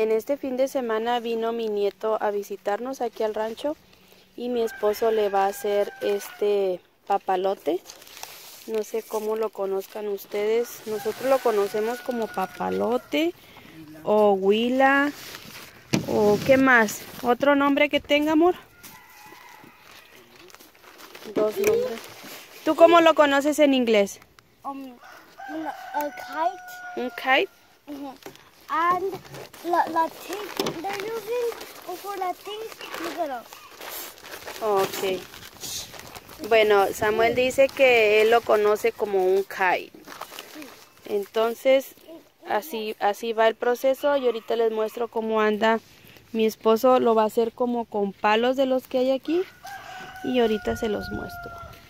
En este fin de semana vino mi nieto a visitarnos aquí al rancho y mi esposo le va a hacer este papalote. No sé cómo lo conozcan ustedes. Nosotros lo conocemos como papalote o huila o qué más. ¿Otro nombre que tenga, amor? Dos nombres. ¿Tú cómo lo conoces en inglés? A kite. Un kite. And la thing they're using for that thing, look it up. Ok. Bueno, Samuel dice que él lo conoce como un kite. Entonces, así va el proceso y ahorita les muestro cómo anda. Mi esposo lo va a hacer como con palos de los que hay aquí y ahorita se los muestro.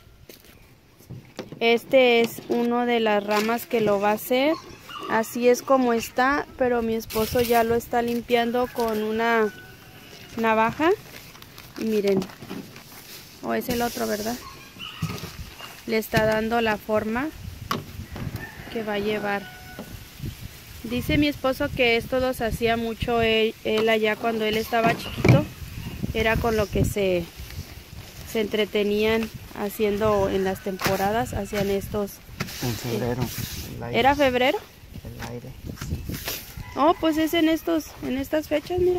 Este es uno de las ramas que lo va a hacer. Así es como está, pero mi esposo ya lo está limpiando con una navaja. Y miren, o es el otro, ¿verdad? Le está dando la forma que va a llevar. Dice mi esposo que esto los hacía mucho él allá cuando él estaba chiquito. Era con lo que se entretenían haciendo en las temporadas. Hacían estos. En febrero. ¿Era febrero? El aire. Oh, pues es en estas fechas, mira.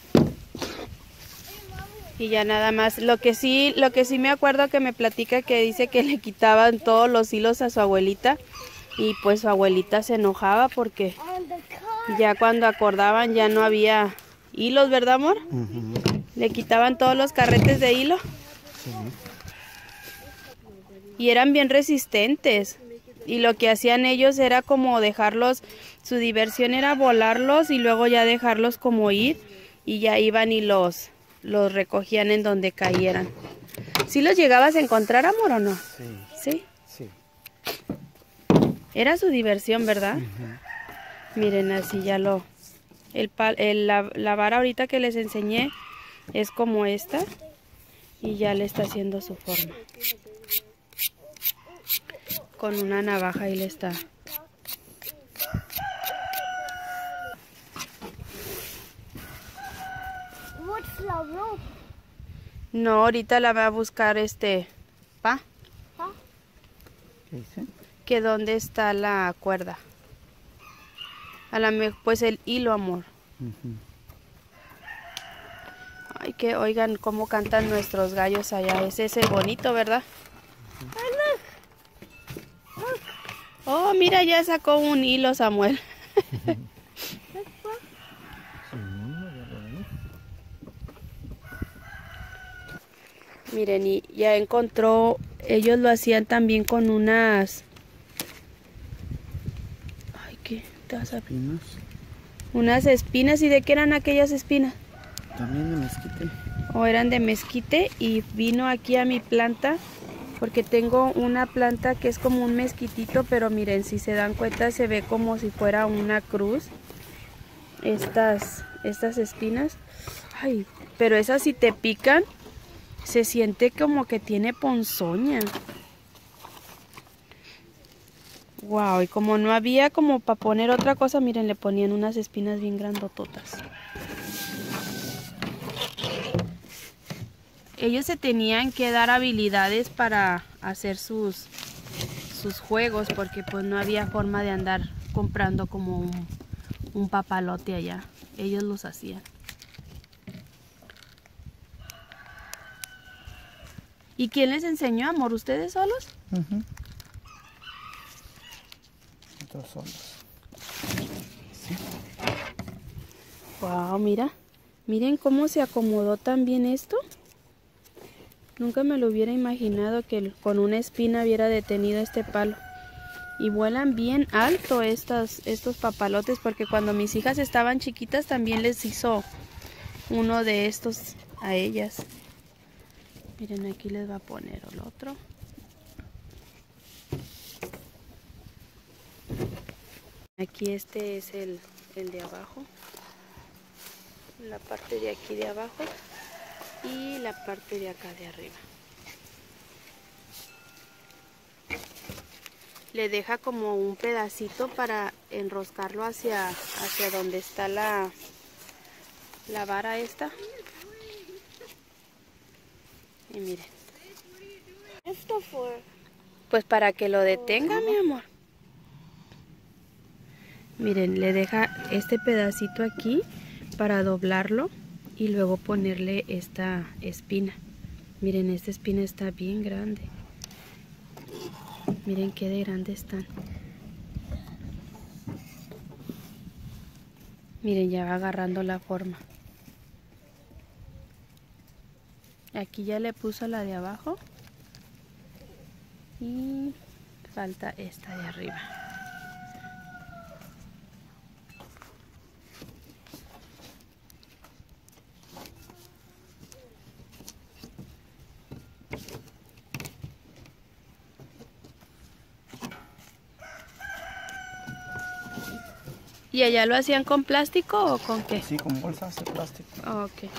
Y ya nada más. Lo que sí me acuerdo que me platica que dice que le quitaban todos los hilos a su abuelita. Y pues su abuelita se enojaba porque ya cuando acordaban ya no había hilos, ¿verdad, amor? Le quitaban todos los carretes de hilo. Sí. Y eran bien resistentes. Y lo que hacían ellos era como dejarlos, su diversión era volarlos y luego ya dejarlos como ir. Y ya iban y los recogían en donde cayeran. ¿Sí los llegabas a encontrar, amor, o no? Sí. ¿Sí? Sí. Era su diversión, ¿verdad? Miren, así ya la vara ahorita que les enseñé es como esta. Y ya le está haciendo su forma. Con una navaja y le está. What's la rope? No, ahorita la va a buscar Pa. ¿Qué dice? Que dónde está la cuerda. Pues el hilo, amor. Ay, que oigan cómo cantan nuestros gallos allá. Ese es el bonito, ¿verdad? Oh, mira, ya sacó un hilo, Samuel. Miren, y ya encontró, ellos lo hacían también con unas... Ay, ¿qué? Espinas. Unas espinas. ¿Y de qué eran aquellas espinas? También de mezquite. O eran de mezquite y vino aquí a mi planta porque tengo una planta que es como un mezquitito, pero miren, si se dan cuenta se ve como si fuera una cruz. Estas espinas. Ay, pero esas si te pican se siente como que tiene ponzoña. Wow, y como no había como para poner otra cosa, miren, le ponían unas espinas bien grandototas. Ellos se tenían que dar habilidades para hacer sus juegos porque pues no había forma de andar comprando como un papalote allá. Ellos los hacían. ¿Y quién les enseñó, amor? ¿Ustedes solos? Nosotros solos. Sí. Wow, mira. Miren cómo se acomodó también esto. Nunca me lo hubiera imaginado que con una espina hubiera detenido este palo. Y vuelan bien alto estos papalotes porque cuando mis hijas estaban chiquitas también les hizo uno de estos a ellas. Miren, aquí les va a poner el otro. Aquí este es el de abajo. La parte de aquí de abajo. Y la parte de acá de arriba. Le deja como un pedacito para enroscarlo hacia donde está la vara esta. Y miren. Esto for. Pues para que lo detenga, mi amor. Miren, le deja este pedacito aquí para doblarlo y luego ponerle esta espina. Miren, esta espina está bien grande. Miren qué de grande están. Miren, ya va agarrando la forma. Aquí ya le puso la de abajo. Y falta esta de arriba. ¿Y allá lo hacían con plástico o con qué? Sí, con bolsas de plástico. Oh, ok.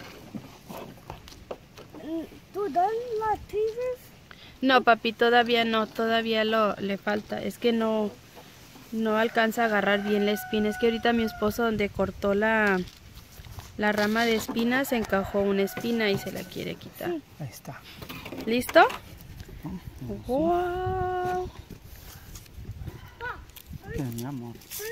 ¿Tú das las teasers? No, papi, todavía no, todavía le falta. Es que no alcanza a agarrar bien la espina. Es que ahorita mi esposo, donde cortó la rama de espinas, encajó una espina y se la quiere quitar. Sí. Ahí está. ¿Listo? Sí. ¡Wow! Mira, mi amor.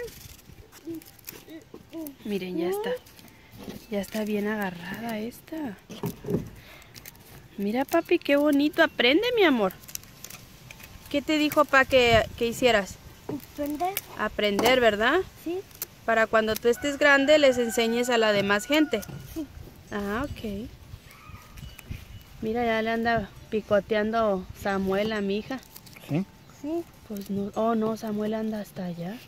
Miren, ya está. Ya está bien agarrada esta. Mira, papi, qué bonito. Aprende, mi amor. ¿Qué te dijo pa que hicieras? ¿Prende? Aprender, ¿verdad? Sí. Para cuando tú estés grande les enseñes a la demás gente. Sí. Ah, ok. Mira, ya le anda picoteando Samuel a mi hija. Sí. Sí. Pues no. Oh, no, Samuel anda hasta allá.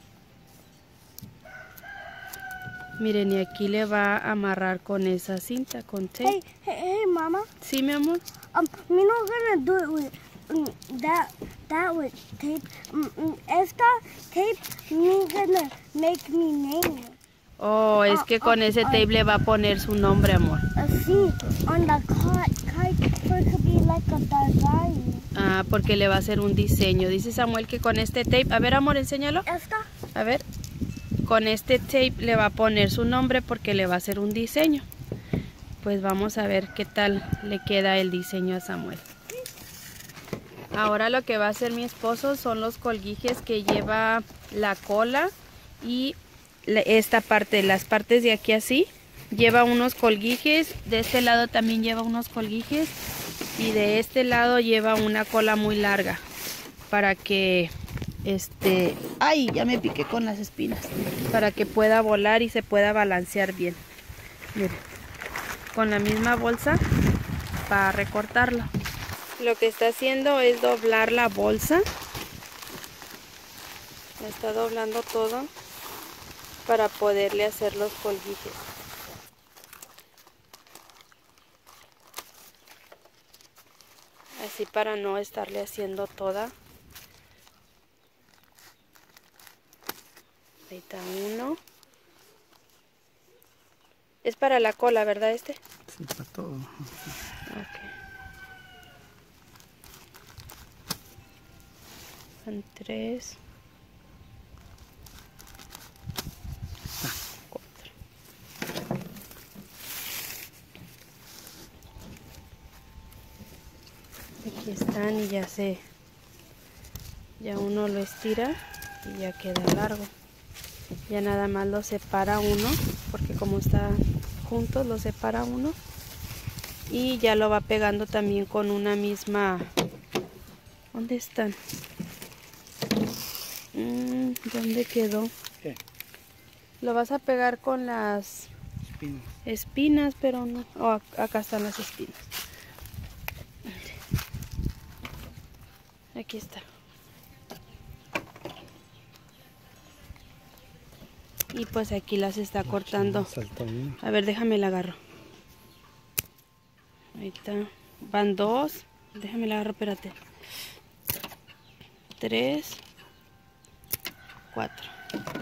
Miren, y aquí le va a amarrar con esa cinta, con tape. Hey, Mama. ¿Sí, mi amor? We're not gonna do it with that with tape. Esta tape, we're gonna make me name it. Oh, es que con ese tape le va a poner su nombre, amor. Sí, on the kite, for it could be like a design. Ah, porque le va a hacer un diseño. Dice Samuel que con este tape... A ver, amor, enséñalo. Esta. A ver. Con este tape le va a poner su nombre porque le va a hacer un diseño. Pues vamos a ver qué tal le queda el diseño a Samuel. Ahora lo que va a hacer mi esposo son los colguijes que lleva la cola y esta parte, las partes de aquí así. Lleva unos colguijes, de este lado también lleva unos colguijes y de este lado lleva una cola muy larga para que ay, ya me piqué con las espinas, para que pueda volar y se pueda balancear bien. Miren, con la misma bolsa para recortarlo. Lo que está haciendo es doblar la bolsa. La está doblando todo para poderle hacer los colguijes. Así para no estarle haciendo toda. Ahí está uno. Es para la cola, ¿verdad este? Sí, para todo. Ok. Son 3. 4. Aquí están y ya uno lo estira y ya queda largo. Ya nada más lo separa uno, porque como están juntos lo separa uno. Y ya lo va pegando también con una misma... ¿Dónde están? ¿Dónde quedó? ¿Qué? Lo vas a pegar con las espinas, pero no... Oh, acá están las espinas. Aquí está. Y pues aquí las está cortando. A ver, déjame la agarro. Ahí está. Van 2. Déjame la agarro, espérate. 3. 4.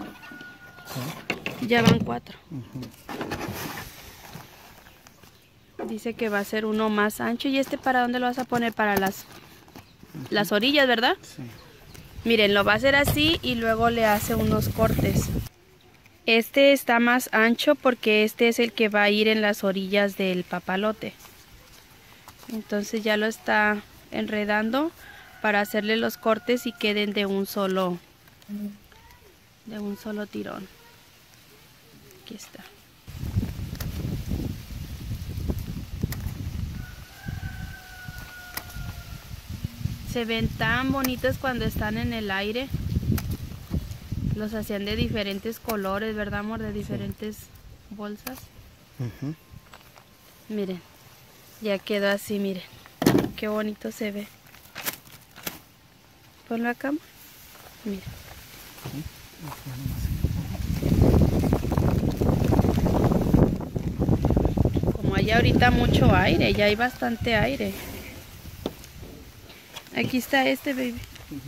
Ya van 4. Dice que va a ser uno más ancho. ¿Y este para dónde lo vas a poner? Para las orillas, ¿verdad? Sí. Miren, lo va a hacer así y luego le hace unos cortes. Este está más ancho porque este es el que va a ir en las orillas del papalote. Entonces ya lo está enredando para hacerle los cortes y queden de un solo tirón. Aquí está. Se ven tan bonitos cuando están en el aire. Los hacían de diferentes colores, ¿verdad, amor? De diferentes bolsas. Miren, ya quedó así, miren. Qué bonito se ve. Ponlo acá, amor. Mira. Como hay ahorita mucho aire, ya hay bastante aire. Aquí está este, baby.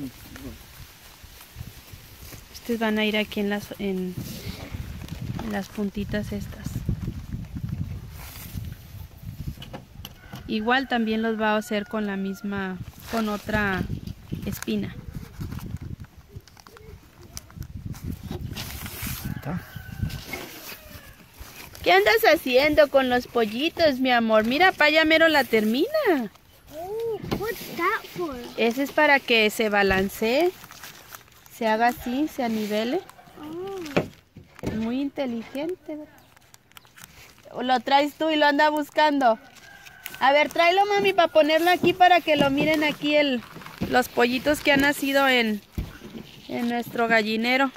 Estos van a ir aquí en las puntitas estas. Igual también los va a hacer con la misma, con otra espina. ¿Qué andas haciendo con los pollitos, mi amor? Mira, pa, ya mero la termina. Oh, what's that for? Ese es para que se balancee, se haga así, se anivele. Oh. Muy inteligente. Lo traes tú y lo anda buscando. A ver, tráelo, mami, para ponerlo aquí para que lo miren aquí los pollitos que han nacido en nuestro gallinero.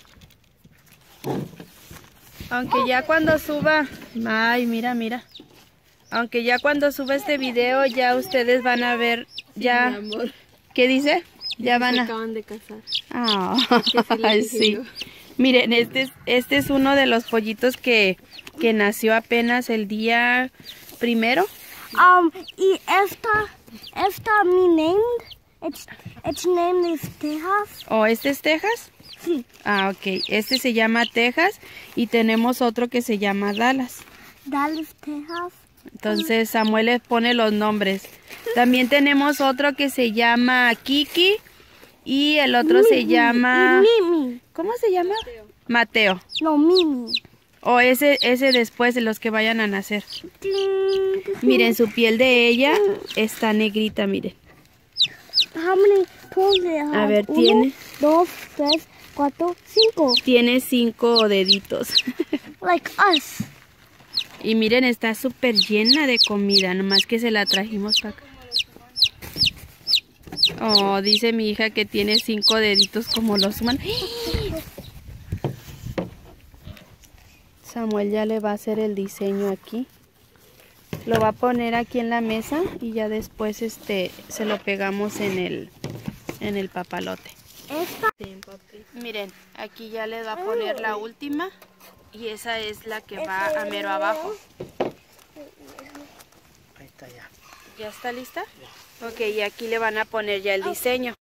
Aunque ya cuando suba... Ay, mira, mira. Aunque ya cuando suba este video ya ustedes van a ver ya... Mi amor. ¿Qué dice? Ya van a... acaban de casar. Ah, sí. Miren, este es uno de los pollitos que nació apenas el día 1. Y esta mi named. It's named is Texas. ¿O este es Texas? Sí. Ah, ok. Este se llama Texas y tenemos otro que se llama Dallas. Dallas, Texas. Entonces Samuel les pone los nombres. También tenemos otro que se llama Kiki y el otro se llama... Mimi. ¿Cómo se llama? Mateo. No, Mimi. O ese después de los que vayan a nacer. Miren, su piel de ella está negrita, miren. How many toes do it have? A ver, 1, tiene... 2, 3, 4, 5. Tiene 5 deditos. Like us. Y miren, está súper llena de comida, nomás que se la trajimos para acá. Oh, dice mi hija que tiene 5 deditos como los humanos. Samuel ya le va a hacer el diseño aquí. Lo va a poner aquí en la mesa y ya después se lo pegamos en el papalote. Miren, aquí ya le va a poner la última y esa es la que va a mero abajo. Ahí está ya. ¿Ya está lista? Ok, y aquí le van a poner ya el diseño.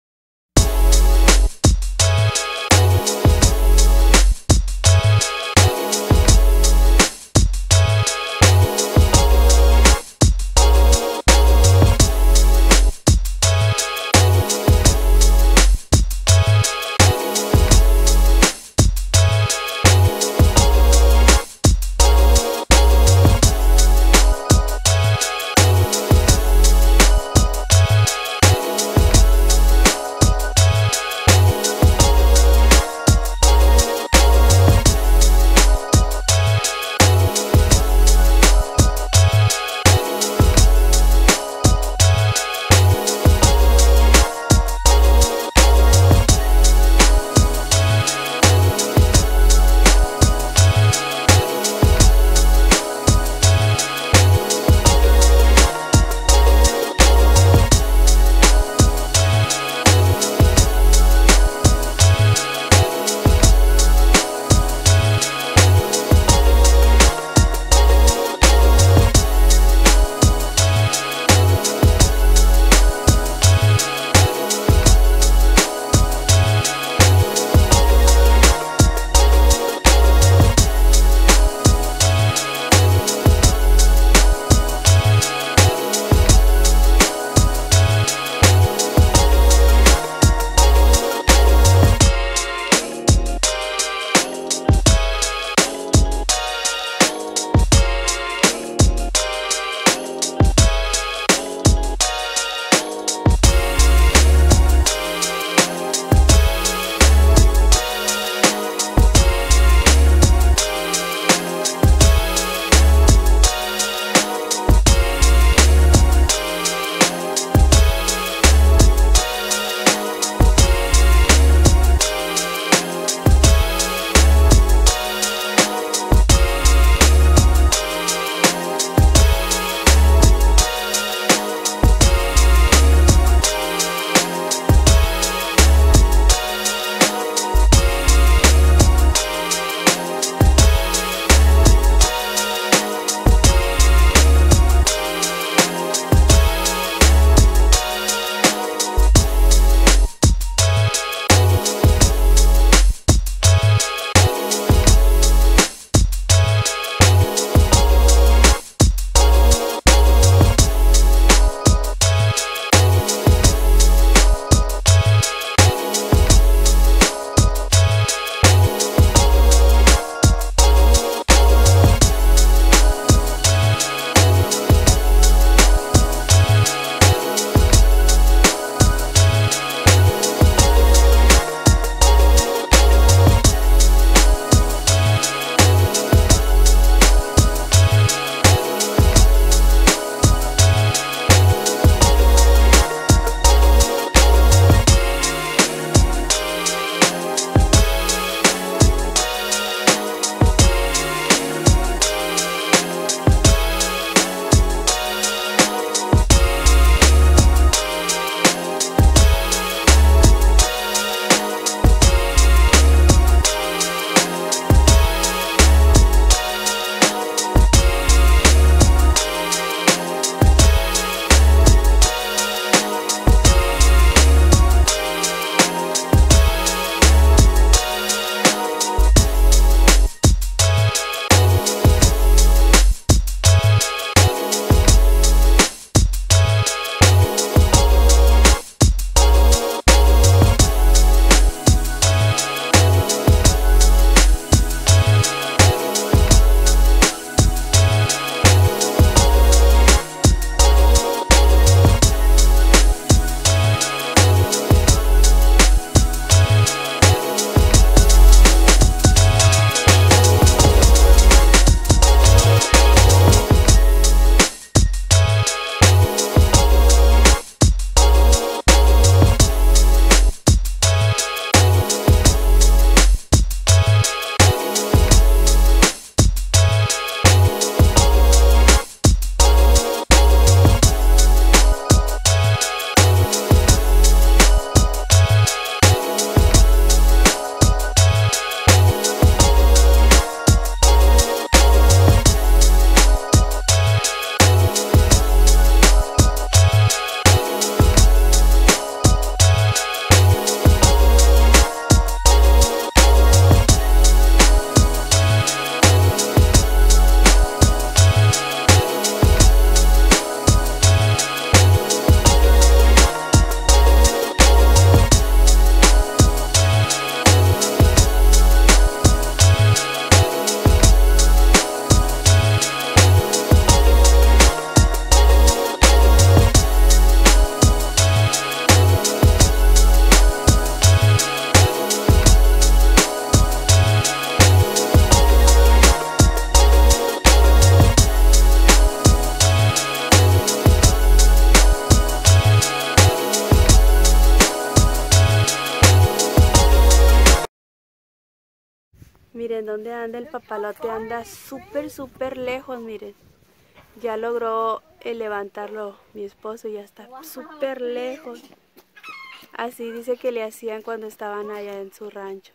Miren dónde anda el papalote, anda súper lejos, miren. Ya logró levantarlo mi esposo, ya está súper lejos. Así dice que le hacían cuando estaban allá en su rancho.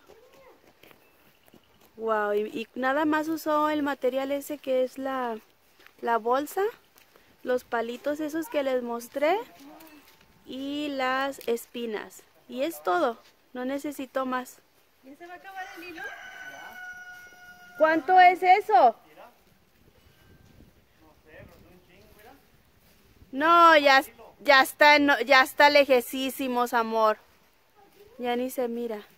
Wow, y nada más usó el material ese que es la bolsa, los palitos esos que les mostré y las espinas. Y es todo, no necesito más. ¿Ya se va a acabar el hilo? ¿Cuánto es eso? No, ya está lejecísimos, amor. Ya ni se mira.